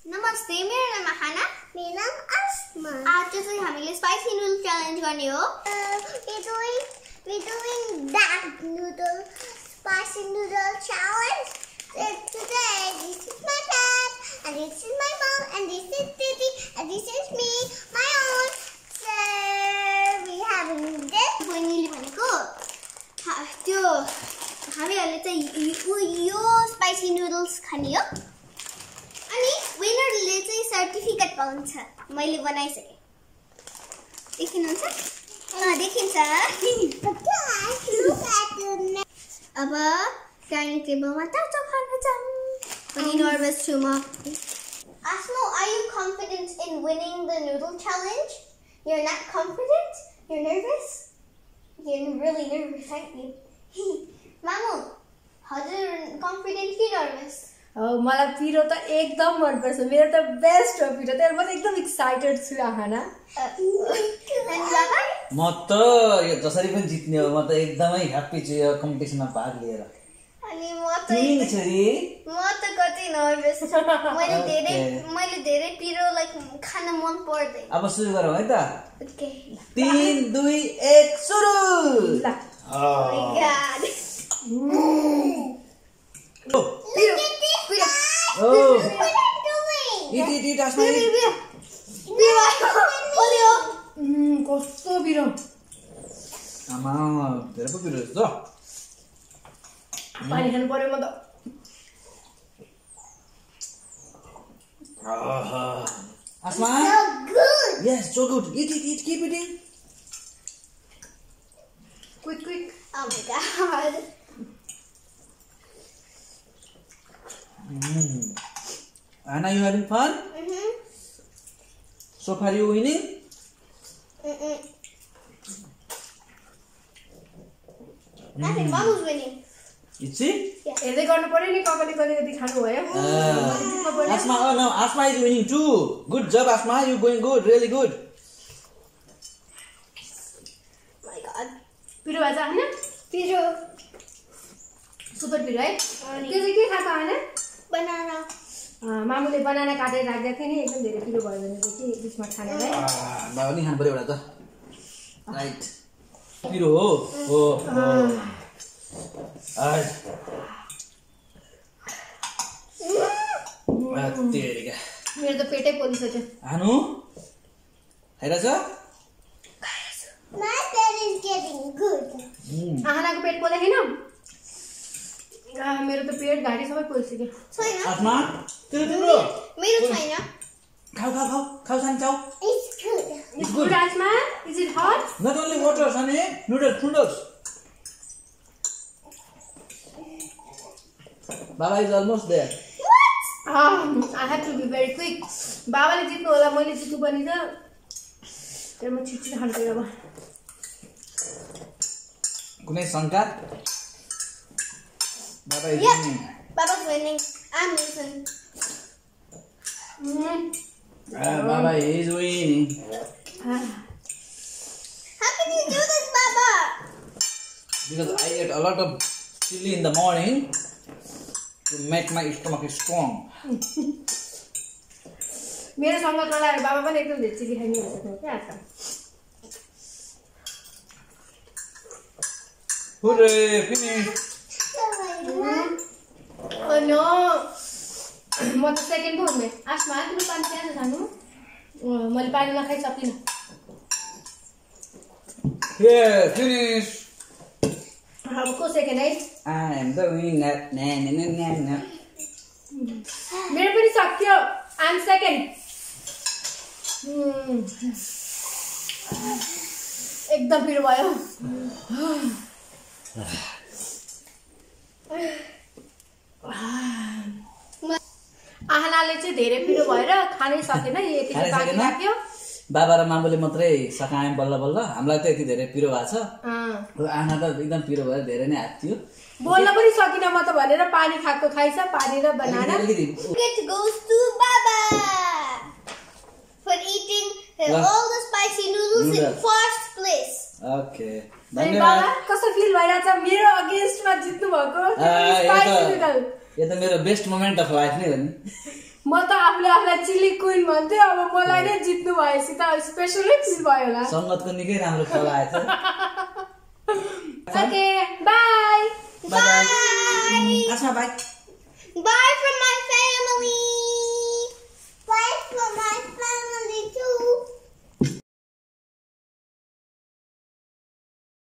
नमस्ते, मेरो नाम आहाना। मेरो नाम अस्मा। आज चाहिँ हामीले स्पाइसी नुडल च्यालेन्ज गर्ने हो। We're doing that noodle spicy noodle challenge. Today, this is my dad, and this is my mom, and this is Didi, and this is me, my own. So we having this. बहिनीले भनेको त्यो हामीहरूले चाहिँ यो spicy noodles खाने हो। अनि विनरले चाहिँ सर्टिफिकेट पाउँछ। मैले बनाइसके। देखिनुहुन्छ? देखिन्छ। अब डाइनिङ टेबलमा चाउचाउ खान जाऊँ। पनि नर्भस छु म। Asmo, are you confident in winning the noodle challenge? You're not confident? You're nervous? You're really nervous, aren't you? Mamu, हजुर confident कि nervous? मलाई पिरो त एकदम मन पर्छ। मेरो त बेस्ट हो पिरो। त्यही म त एकदम एक्साइटेड छु आहाना। म त यो जसरी पनि जित्ने हो। म त एकदमै ह्याप्पी छु यो कम्पिटिसनमा भाग लिएर। अनि म त कति नर्भस छु। मैले धेरै पिरो लाइक खान मन पर्दैन। अब सुरु गरौँ है त। ओके 3 2 1 सुरु। ल Oh my god. Eat, Asma. कस्तो पिरो। आमा धेरै पो पिरो छ। पानी खानु पर्यो म त। Asma? So good. Yes, so good. Eat, keep eating. Quick. Oh my god. Anna, you having fun? So far you winning? I think mom was winning. You see? हेर्दै गर्नु पर्यो नि कहिले कति खानु भयो। Asma, oh no, Asma is winning too. Good job, Asma. You going good, really good. My god. पिरो भएछ आहाना? पिरो सुपर पिरो है। त्यो चाहिँ के खाएको आहाना? बनाना। मामुले बनाना काटेर राख्दै थियो नि एकदम धेरै पिरो भयो भने चाहिँ के बिचमा खानेलाई। बाबा नि खानु पर्यो एउटा त। राइट। पिरो हो। हो। तेरिका। मेरो त पेटै पोलिसक्यो। हानु? खाइरहेछ? My bed is getting good. आहानाको पेट पोले छैन? मेरो त पेट घाँटी सबै पोलिसक्यो। छैन। आत्मा? तिम्रो? मेरो छैन। खाऊ सानी खाऊ। It's good. It's good, Asma. Is it hot? Not only water, Sunny. Noodles. Baba is almost there. I have to be very quick. बाबाले जित्नु होला मैले जित्नु पनि त। तर म छिटो खानु पर्यो अब। कुनै शंका? Baba is winning. Baba's winning. I'm losing. Baba is winning. How can you do this, Baba? Because I ate a lot of chili in the morning to make my stomach strong. मेरो सँग चलाएर बाबा पनि एकदम धेरै chilli खाइदिनु हुन्छ के आछ। Hooray! Finish. Oh no. म त सेकेन्ड पो हुने। आस्मा तिम्रो पानी चाहिन्छ खानु? मैले पानी नखाइ सकिन। Yeah, finish. अब को सेकेन्ड है? I am the winner. मेरो पनि सक्यो। I am second. एकदम पिरो भयो। आहानाले चाहिँ धेरै पिरो भएर खानै सकेन। यति चाहिँ बाँकी राख्यो। बाबा र मामुले मात्रै सकायौँ बल्ल। हामीलाई त यति धेरै पिरो भएको छ। आना त एकदम पिरो भएर धेरै नै हात्यो। बोल्न पनि सकिन म त भनेर पानी खाइछ पानी र banana. It goes to Baba for eating all the spicy noodles in first place. Okay. बाबा कस्तो फिल भइरहेछ मेरो अगेन्स्टमा जित्नु भएको? यो त मेरो बेस्ट मोमेन्ट अफ लाइफ नै हो नि। म त आफूले चिली क्वीन भन्थ्यो अब मलाई नै जित्नु भएपछि त स्पेशलै फिल भयो होला संगतको निकै राम्रो फल आएछ okay bye bye Asma bye Bye from